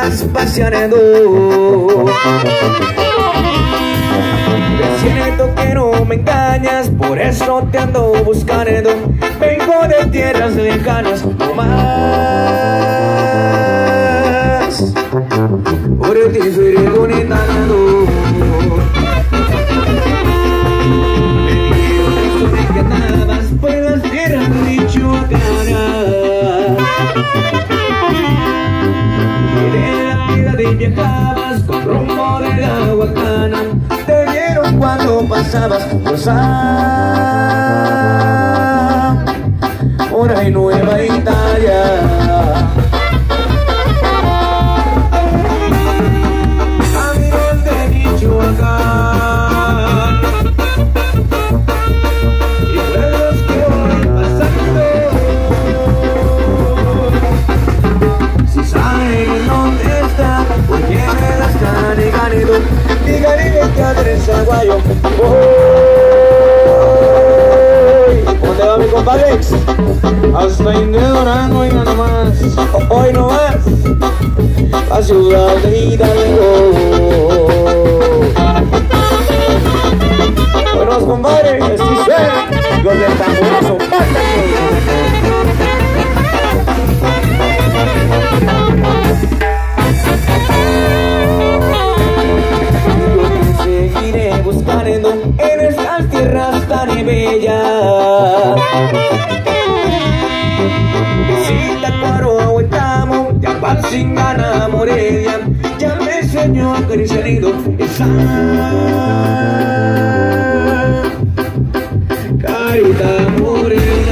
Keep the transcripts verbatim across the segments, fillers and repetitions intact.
vas paseando. Siento que no me engañas, por eso te ando buscando. Vengo de tierras lejanas, no más. Por ti soy reconectando. Me dijeron eso de que andabas por las tierras de Michoacán. Y de la vida de viajabas con rumbo de la Huacana. Cuando pasabas por San Hora y Nueva Italia. Caminos de Michoacán y pueblos que voy pasando. Si saben dónde está, ¿por qué me la están negando? Díganme que adresa Guayo. ¿Dónde va mi compadre? Hasta Indio Durango y nada más. Hoy no más. La ciudad de Hidalgo. Buenos compadres, así suena. Los del tamburazo. Buscando en estas tierras tan bellas. Visita Cuaro, Huetamo, Yapalcingana, Morelia. Ya me enseñó a acariciando esa carita morena.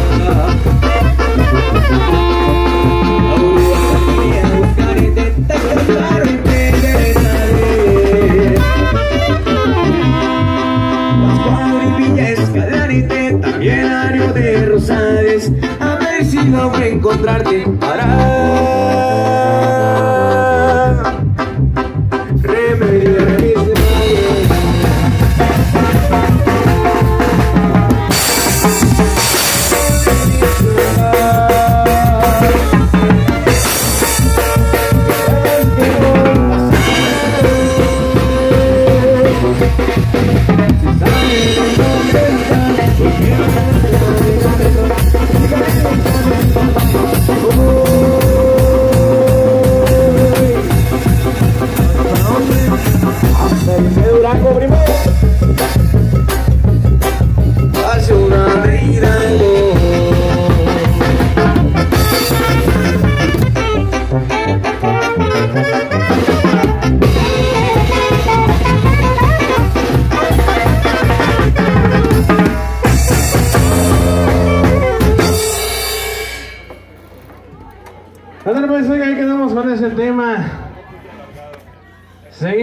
También Ario de Rosales, a ver si logro encontrarte para remediar mis males. Ándale, pues, oiga, ahí quedamos con ese tema. Seguimos.